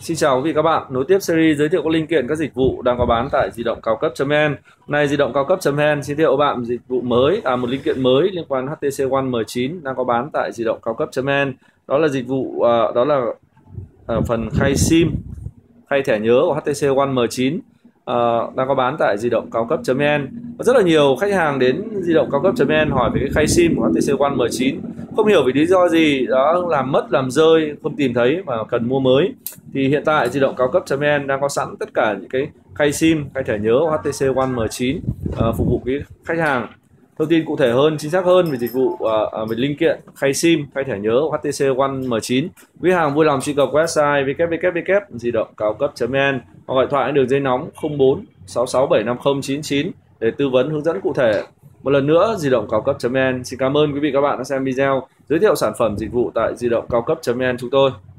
Xin chào quý vị các bạn, nối tiếp series giới thiệu các linh kiện các dịch vụ đang có bán tại di động cao cấp.vn. Này, di động cao cấp.vn xin giới thiệu bạn dịch vụ mới, một linh kiện mới liên quan HTC One M9 đang có bán tại di động cao cấp.vn. Đó là dịch vụ phần khay SIM, khay thẻ nhớ của HTC One M9 đang có bán tại di động cao cấp.vn. Có rất là nhiều khách hàng đến di động cao cấp.vn hỏi về cái khay SIM của HTC One M9, không hiểu vì lý do gì đó làm mất, làm rơi, không tìm thấy và cần mua mới. Thì hiện tại di động cao cấp.vn đang có sẵn tất cả những cái khay SIM, khay thẻ nhớ của HTC One M9 phục vụ cái khách hàng. Thông tin cụ thể hơn, chính xác hơn về dịch vụ về linh kiện khay SIM, khay thẻ nhớ của HTC One M9, quý hàng vui lòng truy cập website www.didongcao cấp.vn hoặc gọi thoại đường dây nóng 04 66 750 99 để tư vấn hướng dẫn cụ thể. Một lần nữa, di động cao cấp.vn xin cảm ơn quý vị các bạn đã xem video giới thiệu sản phẩm dịch vụ tại di động cao cấp.vn chúng tôi.